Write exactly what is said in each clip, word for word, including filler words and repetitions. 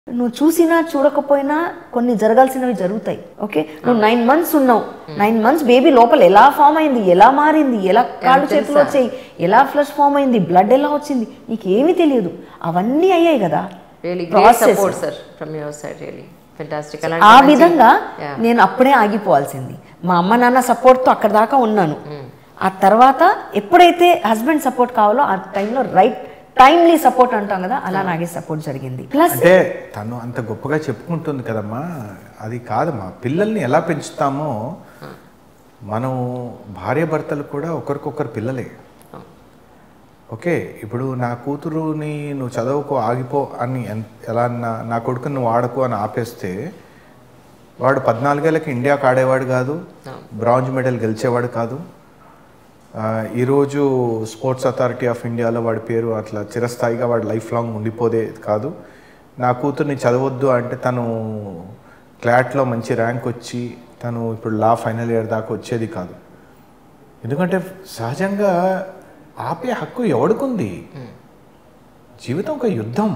నువ్వు చూసినా చూడకపోయినా కొన్ని జరగాల్సినవి జరుగుతాయి. ఓకే, నువ్వు నైన్ మంత్స్ ఉన్నావు, నైన్ మంత్స్ బేబీ లోపల ఎలా ఫామ్ అయింది, ఎలా మారింది, ఎలా కాళ్ళు చేతులు వచ్చాయి, ఎలా ఫ్లష్ ఫామ్ అయింది, బ్లడ్ ఎలా వచ్చింది, నీకు ఏమీ తెలియదు. అవన్నీ అయ్యాయి కదా. ఆ విధంగా నేను అప్పుడే ఆగిపోవాల్సింది. మా అమ్మ నాన్న సపోర్ట్తో అక్కడ దాకా ఉన్నాను. ఆ తర్వాత ఎప్పుడైతే హస్బెండ్ సపోర్ట్ కావాలో ఆ టైంలో రైట్ టైమ్లీ సపోర్ట్ అంటాం కదా, అలా నాగే సపోర్ట్ జరిగింది. ప్లస్ అంటే తను అంత గొప్పగా చెప్పుకుంటుంది కదమ్మా, అది కాదమ్మా. పిల్లల్ని ఎలా పెంచుతామో మనం భార్యాభర్తలు కూడా ఒకరికొకరు పిల్లలే. ఓకే, ఇప్పుడు నా కూతురుని నువ్వు చదవుకో ఆగిపో అని ఎలా నా నా కొడుకుని నువ్వు ఆడకు అని ఆపేస్తే వాడు పద్నాలుగేళ్ళకి ఇండియాకి ఆడేవాడు కాదు, బ్రాంజ్ మెడల్ గెలిచేవాడు కాదు. ఈరోజు స్పోర్ట్స్ అథారిటీ ఆఫ్ ఇండియాలో వాడి పేరు అట్లా చిరస్థాయిగా వాడు లైఫ్ లాంగ్ ఉండిపోదే కాదు. నా కూతుర్ని చదవద్దు అంటే తను క్లాట్లో మంచి ర్యాంక్ వచ్చి తను ఇప్పుడు లా ఫైనల్ ఇయర్ దాకా వచ్చేది కాదు. ఎందుకంటే సహజంగా ఆపే హక్కు ఎవడుకుంది? జీవితం ఒక యుద్ధం.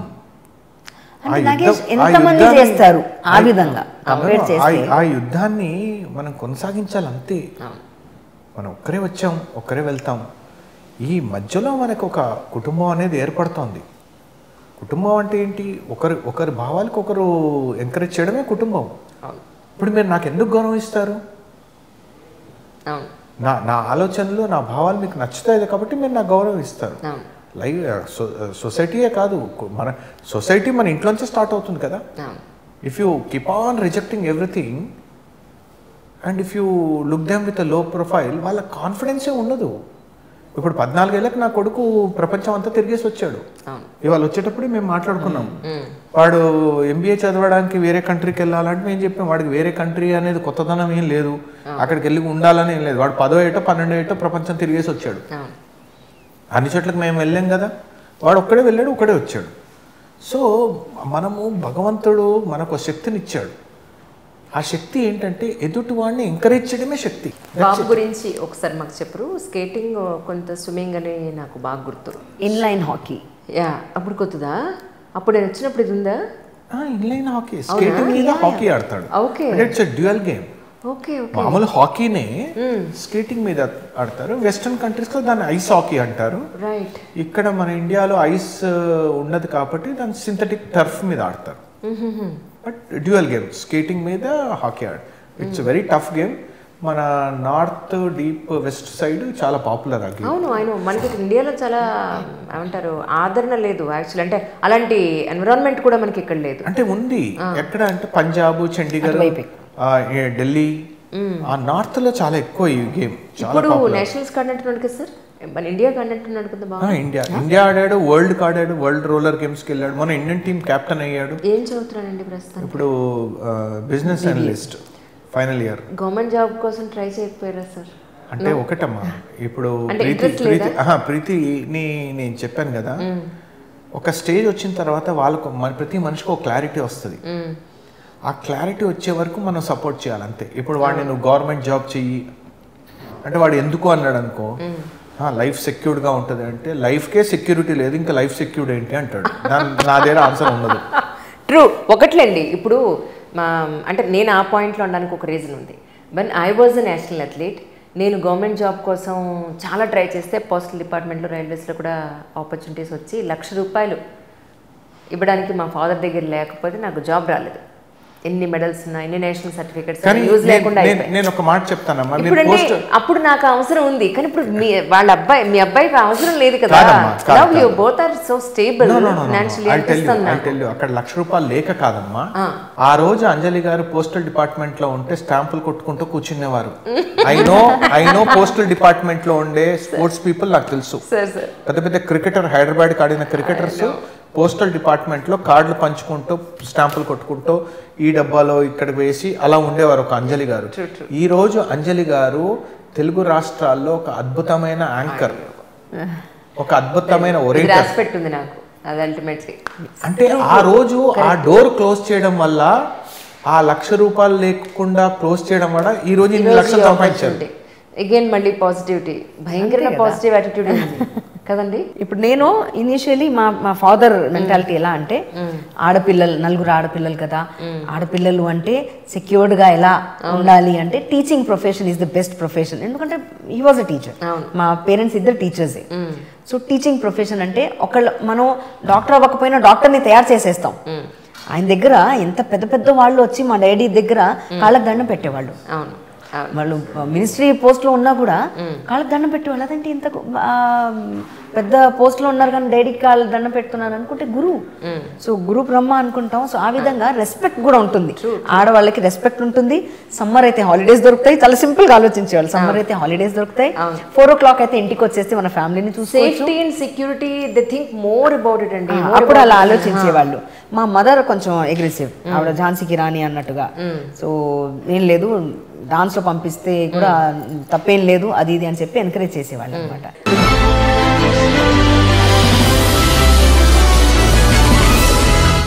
ఆ యుద్ధాన్ని మనం కొనసాగించాలి అంతే. మనం ఒక్కరే వచ్చాం, ఒక్కరే వెళ్తాం. ఈ మధ్యలో మనకు ఒక కుటుంబం అనేది ఏర్పడుతోంది. కుటుంబం అంటే ఏంటి? ఒకరి ఒకరి భావాలకు ఒకరు ఎంకరేజ్ చేయడమే కుటుంబం. ఇప్పుడు మీరు నాకు ఎందుకు గౌరవం ఇస్తారు? నా నా ఆలోచనలు, నా భావాలు మీకు నచ్చుతాయి కాబట్టి మీరు నాకు గౌరవం ఇస్తారు. లైవ్ సొసైటీయే కాదు, మన సొసైటీ మన ఇంట్లోంచే స్టార్ట్ అవుతుంది కదా. If you keep on rejecting everything and if you look them with a low profile, వాళ్ళ కాన్ఫిడెన్సే ఉండదు. ఇప్పుడు పద్నాలుగేళ్ళకి నా కొడుకు ప్రపంచం అంతా తిరిగేసి వచ్చాడు. ఇవాళ వచ్చేటప్పుడు మేము మాట్లాడుకున్నాం, వాడు ఎంబీఏ చదవడానికి వేరే కంట్రీకి వెళ్ళాలంటే మేము చెప్పాం వాడికి వేరే కంట్రీ అనేది కొత్తదనం ఏం లేదు, అక్కడికి వెళ్ళి ఉండాలని ఏం లేదు. వాడు పదో ఏటో పన్నెండో ఏటో ప్రపంచం తిరిగేసి వచ్చాడు. అన్ని చోట్లకి మేము వెళ్ళాం కదా, వాడు ఒక్కడే వెళ్ళాడు, ఒక్కడే వచ్చాడు. సో మనము భగవంతుడు మనకు శక్తిని ఇచ్చాడు. ఆ శక్తి ఏంటంటే ఎదుటి వాడిని ఎంకరేజ్ చేయడమే శక్తి. బాబు గురించి ఒకసారి మాకు చెప్పరు. స్కేటింగ్, కొంత స్విమ్మింగ్ అని నాకు బాగా గుర్తు. ఇన్లైన్ హాకీ యా అప్పుడు కొత్తదా? అప్పుడు నేను వచ్చినప్పుడు ఇది ఉందా? ఇన్లైన్ హాకీ, స్కేటింగ్ మీద హాకీ ఆడతాడు. Okay, it's a dual game. Okay okay. మామూలు హాకీనే స్కేటింగ్ మీద ఆడతారు. వెస్టర్న్ కంట్రీస్ లో దాన్ని ఐస్ హాకీ అంటారు. రైట్. ఇక్కడ మన ఇండియాలో ఐస్ ఉండదు కాబట్టి దాన్ని సింథటిక్ టర్ఫ్ మీద ఆడతారు. బట్ డ్యూయల్ గేమ్, స్కేటింగ్ మీద హాకీ ఆడ. It's very tough game. మన నార్త్ డీప్ వెస్ట్ సైడ్ చాలా పాపులర్ ఆ గేమ్. అవును అవును. మనకి ఇండియాలో చాలా ఏమంటారు ఆదరణ లేదు యాక్చువల్. అంటే అలాంటి ఎన్విరాన్మెంట్ కూడా మనకి ఇక్కడ లేదు. అంటే ఉంది ఎక్కడ అంటే పంజాబ్, చండీగఢ్, ఢిల్లీ, ఆ నార్త్ లో చాలా ఎక్కువ ఈ గేమ్. ఇప్పుడు నేషనల్స్ ఆడినట్టున్నాడు కదా సార్, మన ఇండియా ఆడినట్టున్నాడు కదా బాగా. ఇండియా ఇండియా ఆడాడు, వరల్డ్ ఆడాడు, వరల్డ్ రోలర్ గేమ్స్ కి వెళ్ళాడు. మన ఇండియన్ టీమ్ కెప్టెన్ అయ్యాడు. ఏం చదువుతున్నాడండి ప్రస్తుతం? ఇప్పుడు business analyst final year. Government job కోసం ట్రై చేయకపోయారా సార్? అంటే ఒకటమ్మా, ఇప్పుడు ప్రీతి ప్రీతి ప్రీతిని నేను చెప్పాను కదా, ఒక స్టేజ్ వచ్చిన తర్వాత వాళ్ళకు మన ప్రతి మనిషికి ఒక క్లారిటీ వస్తుంది. ఆ క్లారిటీ వచ్చే వరకు మనం సపోర్ట్ చేయాలి అంతే. ఇప్పుడు వాడిని నువ్వు గవర్నమెంట్ జాబ్ చెయ్యి అంటే వాడు ఎందుకు అన్నాడు అనుకో, లైఫ్ సెక్యూర్డ్గా ఉంటుంది అంటే లైఫ్కే సెక్యూరిటీ లేదు, ఇంకా లైఫ్ సెక్యూర్డ్ ఏంటి అంటాడు. నా దగ్గర ఆన్సర్ ఉండదు. ట్రూ. ఒకట్లేండి, ఇప్పుడు మా అంటే నేను ఆ పాయింట్లో ఉండడానికి ఒక రీజన్ ఉంది. But I was a national athlete. నేను గవర్నమెంట్ జాబ్ కోసం చాలా ట్రై చేస్తే పోస్టల్ డిపార్ట్మెంట్లో, రైల్వేస్లో కూడా ఆపర్చునిటీస్ వచ్చి లక్ష రూపాయలు ఇవ్వడానికి మా ఫాదర్ దగ్గర లేకపోతే నాకు జాబ్ రాలేదు. ఎన్ని మెడల్స్ ఉన్నా, ఎన్ని నేషనల్ సర్టిఫికెట్స్ యూజ్ లేకుండా. నేను ఒక మాట చెప్తానమ్మా, అప్పుడు నాకు అవసరం ఉంది కానీ ఇప్పుడు మీ వాళ్ళ అబ్బాయి మీ అబ్బాయికి అవసరం లేదు కదా. Now you both are so stable financially. అక్కడ లక్ష రూపాయలు లేక కాదమ్మా, ఆ రోజు అంజలి గారు పోస్టల్ డిపార్ట్మెంట్ లో ఉంటే స్టాంపులు కొట్టుకుంటూ కూర్చునేవారు. I know I know postal department లో ఉండే స్పోర్ట్స్ పీపుల్ నాకు తెలుసు. పెద్ద పెద్ద క్రికెటర్, హైదరాబాద్ కి ఆడిన క్రికెటర్స్ పోస్టల్ డిపార్ట్మెంట్లో కార్డులు పంచుకుంటూ స్టాంపులు కొట్టుకుంటూ ఈ డబ్బాలో ఇక్కడ వేసి అలా ఉండేవారు ఒక అంజలి గారు. ఈరోజు అంజలి గారు తెలుగు రాష్ట్రాల్లో ఒక అద్భుతమైన యాంకర్, ఒక అద్భుతమైన ఒరేటర్. అంటే ఆ రోజు ఆ డోర్ క్లోజ్ చేయడం వల్ల, ఆ లక్ష రూపాయలు లేకుండా క్లోజ్ చేయడం వల్ల ఈ రోజు ఇన్ని లక్షలు సంపాదించారు. అగైన్ మళ్ళీ పాజిటివిటీ, భయంకరమైన పాజిటివ్ యాటిట్యూడ్ ఉంది. కదండి. ఇప్పుడు నేను ఇనిషియలీ మా మా ఫాదర్ మెంటాలిటీ ఎలా అంటే ఆడపిల్లలు నలుగురు ఆడపిల్లలు కదా, ఆడపిల్లలు అంటే సెక్యూర్డ్గా ఎలా ఉండాలి అంటే teaching profession is the best profession. ఎందుకంటే హీ వాజ్ అ టీచర్, మా పేరెంట్స్ ఇద్దరు టీచర్సే. సో టీచింగ్ ప్రొఫెషన్ అంటే ఒకళ్ళు మనం డాక్టర్ అవ్వకపోయినా డాక్టర్ని తయారు చేసేస్తాం. ఆయన దగ్గర ఎంత పెద్ద పెద్ద వాళ్ళు వచ్చి మా డాడీ దగ్గర కాళ్ళకు దండం పెట్టేవాళ్ళు. వాళ్ళు మినిస్ట్రీ పోస్ట్లో ఉన్నా కూడా కాళ్ళకి దండం పెట్టేవాళ్ళు. అదేంటి ఇంత పెద్ద పోస్ట్లో ఉన్నారు కానీ డాడీకి కాళ్ళు దండం పెడుతున్నారు అనుకుంటే గురువు. సో గురు బ్రహ్మ అనుకుంటాం. సో ఆ విధంగా రెస్పెక్ట్ కూడా ఉంటుంది, ఆడవాళ్ళకి రెస్పెక్ట్ ఉంటుంది. సమ్మర్ అయితే హాలిడేస్ దొరుకుతాయి, చాలా సింపుల్ గా ఆలోచించేవాళ్ళు. సమ్మర్ అయితే హాలిడేస్ దొరుకుతాయి, ఫోర్ ఓ క్లాక్ అయితే ఇంటికి వచ్చేస్తే మన ఫ్యామిలీని చూసి safety and security they think more about it అండి. అప్పుడు అలా ఆలోచించేవాళ్ళు. మా మదర్ కొంచెం అగ్రెసివ్, ఆవిడ ఝాన్సీకి రాణి అన్నట్టుగా. సో ఏం లేదు డాన్స్ లో పంపిస్తే కూడా తప్పేం లేదు అది ఇది అని చెప్పి ఎంకరేజ్ చేసేవాళ్ళు అనమాట.